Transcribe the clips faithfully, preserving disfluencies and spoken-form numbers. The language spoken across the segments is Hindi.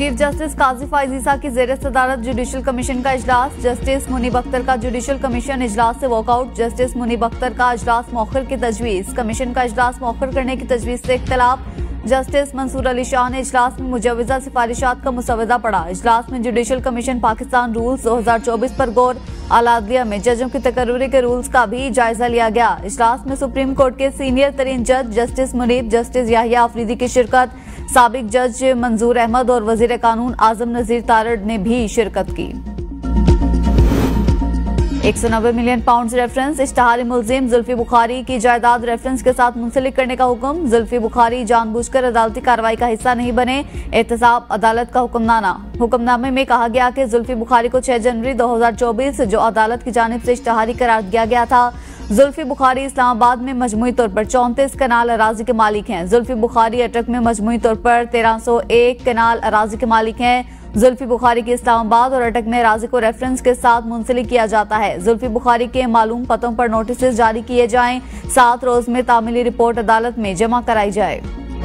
चीफ जस्टिस काजी फाइजीसा की ज़ेर सदारत जुडिशल कमीशन का इजलास। जस्टिस मुनीब अख्तर का जुडिशल कमीशन इजलास से वॉकआउट। जस्टिस मुनीब अख्तर का इजलास मौखर की तजवीज़। कमीशन का इजलास मौखर करने की तजवीज़ से इख्तलाफ। जस्टिस मंसूर अली शाह ने इजलास में मुजवजा सिफारिशात का मुसवदा पढ़ा। इजलास में जुडिशल कमीशन पाकिस्तान रूल्स दो हजार चौबीस पर गौर। आला अदलिया में जजों की तकर्रुरी के रूल्स का भी जायजा लिया गया। इजलास में सुप्रीम कोर्ट के सीनियर तरीन जज जस्टिस मुनीब, जस्टिस याहिया अफरीदी की शिरकत। साबिक जज मंजूर अहमद और वजीर कानून आजम नजीर तारड़ ने भी शिरकत की। एक सौ नब्बे मिलियन पाउंड रेफरेंस। इश्तहारी मुलजिम जुल्फी बुखारी की जायदाद रेफरेंस के साथ मुंसलिक करने का हुक्म। जुल्फी बुखारी जानबूझकर अदालती कार्रवाई का हिस्सा नहीं बने, एहतसाब अदालत का हुक्मनामा। हुक्मनामे में कहा गया कि जुल्फी बुखारी को छह जनवरी दो हजार चौबीस जो अदालत की जानिब से इश्तहारी करार दिया गया था। जुल्फी बुखारी इस्लामाबाद में मजमूई तौर पर चौंतीस कनाल अराजी के मालिक हैं। जुल्फी बुखारी अटक में मजमूई तौर पर तेरह सौ एक कनाल अराजी के मालिक हैं। जुल्फी बुखारी की इस्लामाबाद और अटक में अराजी को रेफरेंस के साथ मुंसलिक किया जाता है। जुल्फी बुखारी के मालूम पतों पर नोटिस जारी किए जाएं। सात रोज में तामीली रिपोर्ट अदालत में जमा कराई जाए।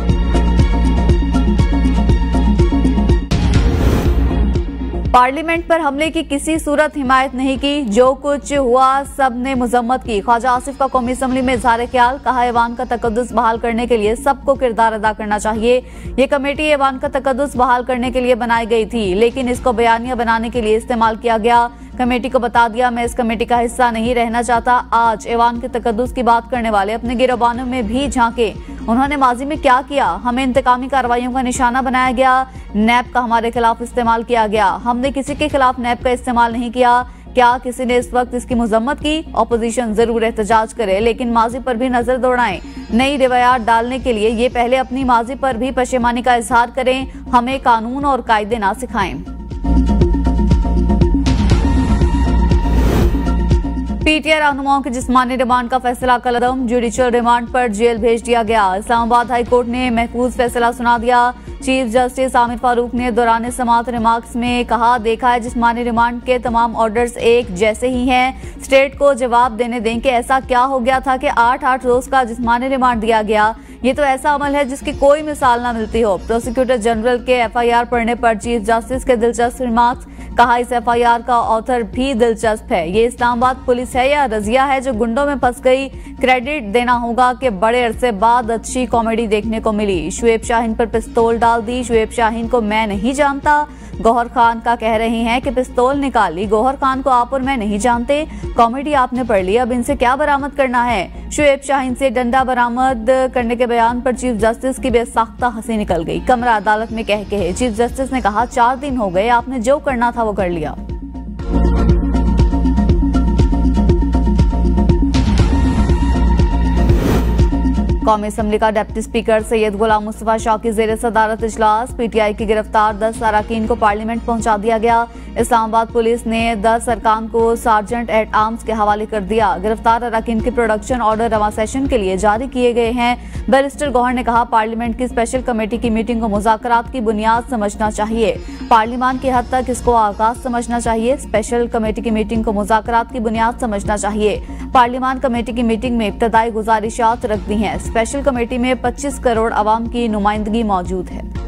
पार्लियामेंट पर हमले की किसी सूरत हिमायत नहीं की। जो कुछ हुआ सब ने मजम्मत की। ख्वाजा आसिफ का कौमी असम्बली में इज़हार ख्याल। कहा ऐवान का तकद्दुस बहाल करने के लिए सबको किरदार अदा करना चाहिए। ये कमेटी ऐवान का तकद्दुस बहाल करने के लिए बनाई गई थी, लेकिन इसको बयानिया बनाने के लिए इस्तेमाल किया गया। कमेटी को बता दिया मैं इस कमेटी का हिस्सा नहीं रहना चाहता। आज ऐवान के तकद्दुस की बात करने वाले अपने गिरोबानों में भी झांके। उन्होंने माजी में क्या किया? हमें इंतकामी कार्रवाइयों का निशाना बनाया गया। नैब का हमारे खिलाफ इस्तेमाल किया गया। हमने किसी के खिलाफ नैब का इस्तेमाल नहीं किया। क्या किसी ने इस वक्त इसकी मजम्मत की? ऑपोजिशन जरूर एहतजाज करे, लेकिन माजी पर भी नजर दौड़ाएं। नई रिवायात डालने के लिए ये पहले अपनी माजी पर भी पशेमानी का इजहार करें। हमें कानून और कायदे ना सिखाएं। पीटीआई रहनुमाओं के जिस्मानी रिमांड का फैसला कलदम। जुडिशियल रिमांड पर जेल भेज दिया गया। इस्लामाबाद हाई कोर्ट ने महफूज फैसला सुना दिया। चीफ जस्टिस आमिर फारूक ने दौरान समाअत रिमार्क्स में कहा, देखा है जिस्मानी रिमांड के तमाम ऑर्डर्स एक जैसे ही हैं। स्टेट को जवाब देने दें कि ऐसा क्या हो गया था कि आठ आठ रोज का जिस्मानी रिमांड दिया गया। ये तो ऐसा अमल है जिसकी कोई मिसाल ना मिलती हो। प्रोसिक्यूटर जनरल के एफ आई आर पढ़ने पर चीफ जस्टिस के दिलचस्प रिमार्क्स। कहा इस एफ आई आर का ऑथर भी दिलचस्प है। ये इस्लामाबाद पुलिस है या रजिया है जो गुंडों में फंस गई? क्रेडिट देना होगा कि बड़े अरसे बाद अच्छी कॉमेडी देखने को मिली। शुएब शाहीन पर पिस्तौल डाल दी। शुएब शाहीन को मैं नहीं जानता। गौहर खान का कह रहे हैं कि पिस्तौल निकाली। गौहर खान को आप और मैं नहीं जानते। कॉमेडी आपने पढ़ ली, अब इनसे क्या बरामद करना है? शुएब शाहीन से डंडा बरामद करने के बयान पर चीफ जस्टिस की बेसाख्ता हंसी निकल गई। कमरा अदालत में कह कहे चीफ जस्टिस ने कहा, चार दिन हो गए, आपने जो करना था वो कर लिया। कौमी असम्बली का डिप्टी स्पीकर सैयद गुलाम मुस्तफा शाह की ज़ेर सदारत इजलास। पीटीआई की गिरफ्तार दस अरकान को पार्लियामेंट पहुंचा दिया गया। इस्लामाबाद पुलिस ने दस अरकान को सार्जेंट एट आर्म्स के हवाले कर दिया। गिरफ्तार अरकान के प्रोडक्शन ऑर्डर रवा सेशन के लिए जारी किए गए हैं। बैरिस्टर गौहर ने कहा, पार्लियामेंट की स्पेशल कमेटी की मीटिंग को मुज़ाकरात की बुनियाद समझना चाहिए। पार्लियामान की हद तक इसको आगाज समझना चाहिए। स्पेशल कमेटी की मीटिंग को मुज़ाकरात की बुनियाद समझना चाहिए। पार्लियामान कमेटी की मीटिंग में इब्तदाई गुजारिशात रख दी हैं। स्पेशल कमेटी में पच्चीस करोड़ अवाम की नुमाइंदगी मौजूद है।